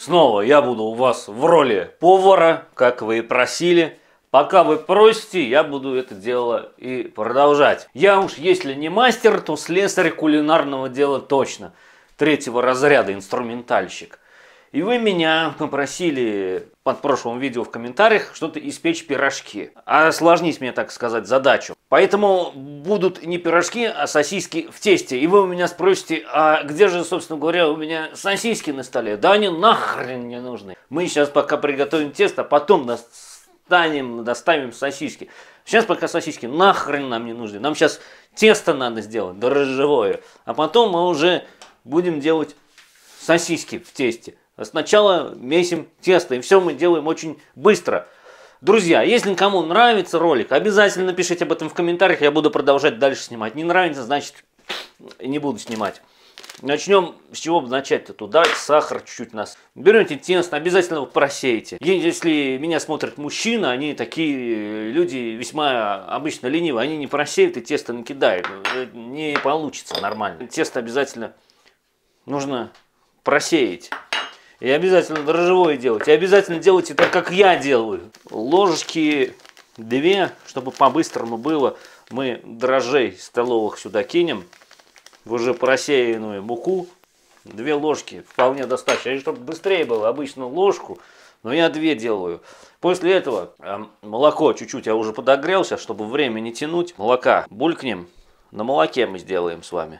Снова я буду у вас в роли повара, как вы и просили. Пока вы просите, я буду это дело и продолжать. Я уж, если не мастер, то слесарь кулинарного дела точно. 3-го разряда, инструментальщик. И вы меня попросили под прошлым видео в комментариях что-то испечь пирожки. Осложнить мне, так сказать, задачу. Поэтому будут не пирожки, а сосиски в тесте. И вы у меня спросите, а где же, собственно говоря, у меня сосиски на столе? Да они нахрен не нужны. Мы сейчас пока приготовим тесто, а потом доставим сосиски. Сейчас пока сосиски нахрен нам не нужны. Нам сейчас тесто надо сделать, дрожжевое. А потом мы уже будем делать сосиски в тесте. Сначала месим тесто, и все мы делаем очень быстро. Друзья, если кому нравится ролик, обязательно напишите об этом в комментариях, я буду продолжать дальше снимать. Не нравится, значит, не буду снимать. Начнем с чего начать-то? Туда сахар чуть-чуть нас. Берете тесто, обязательно его просеете. Если меня смотрят мужчины, они такие люди весьма обычно ленивые, они не просеют и тесто накидают. Не получится нормально. Тесто обязательно нужно просеять. И обязательно дрожжевое делать. И обязательно делайте так, как я делаю. Ложечки 2, чтобы по-быстрому было. Мы дрожжей столовых сюда кинем. В уже просеянную муку. 2 ложки вполне достаточно. И чтобы быстрее было, обычно ложку. Но я 2 делаю. После этого молоко чуть-чуть я уже подогрелся, чтобы время не тянуть. Молока булькнем. На молоке мы сделаем с вами.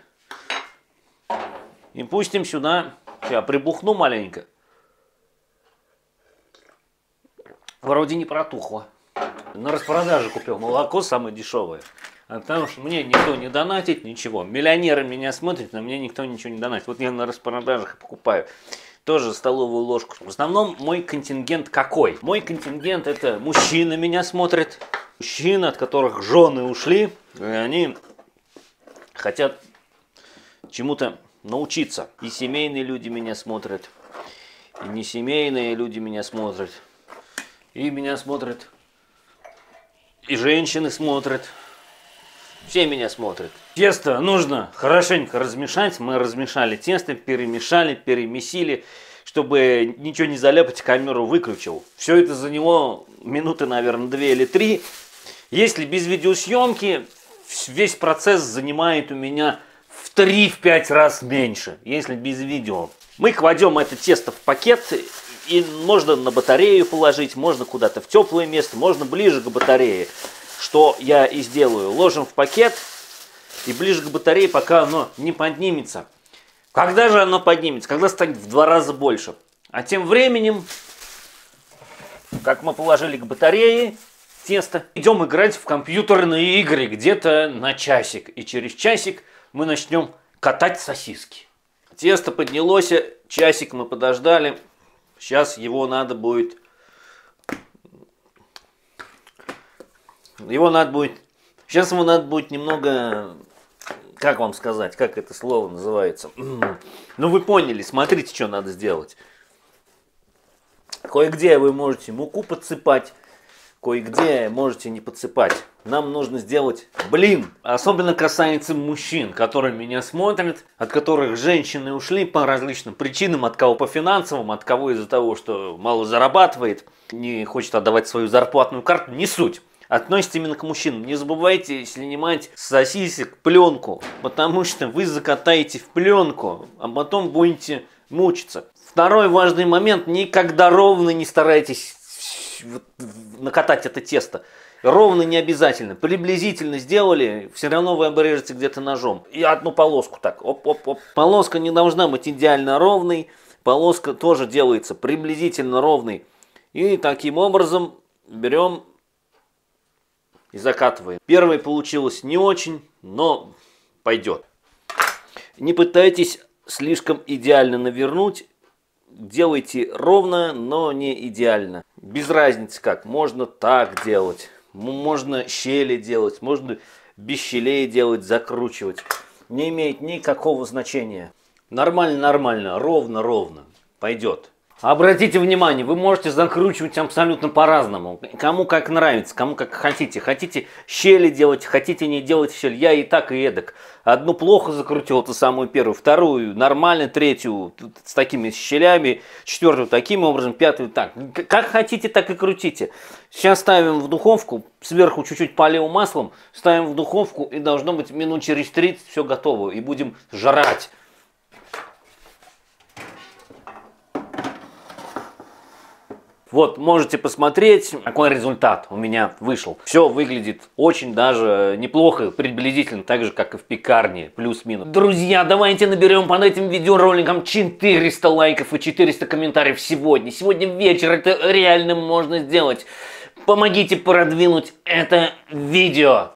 И пустим сюда. Я прибухну маленько. Вроде не протухло. На распродаже купил молоко самое дешевое. Потому что мне никто не донатит ничего. Миллионеры меня смотрят, но мне никто ничего не донатит. Вот я на распродажах покупаю. Тоже столовую ложку. В основном мой контингент какой? Мой контингент это мужчины меня смотрят. Мужчины, от которых жены ушли. И они хотят чему-то научиться. И семейные люди меня смотрят, и несемейные люди меня смотрят, и меня смотрят, и женщины смотрят, все меня смотрят. Тесто нужно хорошенько размешать. Мы размешали тесто, перемешали, перемесили, чтобы ничего не заляпать, камеру выключил. Все это за него минуты, наверное, 2 или 3. Если без видеосъемки, весь процесс занимает у меня в 3-5 раз меньше, если без видео. Мы кладем это тесто в пакет, и можно на батарею положить, можно куда-то в теплое место, можно ближе к батарее. Что я и сделаю. Ложим в пакет и ближе к батарее, пока оно не поднимется. Когда же оно поднимется? Когда станет в 2 раза больше. А тем временем, как мы положили к батарее тесто, идем играть в компьютерные игры где-то на часик. И через часик мы начнем катать сосиски. Тесто поднялось, часик мы подождали. Сейчас его надо будет... Сейчас ему надо будет немного... Как вам сказать? Как это слово называется? Ну вы поняли, смотрите, что надо сделать. Кое-где вы можете муку подсыпать. Кое-где можете не подсыпать. Нам нужно сделать блин. Особенно касается мужчин, которые меня смотрят, от которых женщины ушли по различным причинам. От кого по финансовым, от кого из-за того, что мало зарабатывает, не хочет отдавать свою зарплатную карту. Не суть. Относится именно к мужчинам. Не забывайте снимать с сосисек пленку, потому что вы закатаете в пленку, а потом будете мучиться. Второй важный момент. Никогда ровно не старайтесь накатать это тесто. Ровно не обязательно. Приблизительно сделали, все равно вы обрежете где-то ножом. И одну полоску так. Оп-оп-оп. Полоска не должна быть идеально ровной. Полоска тоже делается приблизительно ровной. И таким образом берем и закатываем. Первое получилось не очень, но пойдет. Не пытайтесь слишком идеально навернуть. Делайте ровно, но не идеально. Без разницы как. Можно так делать. Можно щели делать. Можно без щелей делать, закручивать. Не имеет никакого значения. Нормально, нормально. Ровно, ровно. Пойдет. Обратите внимание, вы можете закручивать абсолютно по-разному. Кому как нравится, кому как хотите. Хотите щели делать, хотите не делать щель. Я и так, и эдак. Одну плохо закрутил, эту самую первую, вторую нормально, третью с такими щелями, четвертую таким образом, пятую так. Как хотите, так и крутите. Сейчас ставим в духовку, сверху чуть-чуть полил маслом, ставим в духовку, и должно быть минут через 30 все готово. И будем жрать. Вот, можете посмотреть, какой результат у меня вышел. Все выглядит очень даже неплохо, приблизительно так же, как и в пекарне, плюс-минус. Друзья, давайте наберем под этим видеороликом 400 лайков и 400 комментариев сегодня. Сегодня вечер, это реально можно сделать. Помогите продвинуть это видео.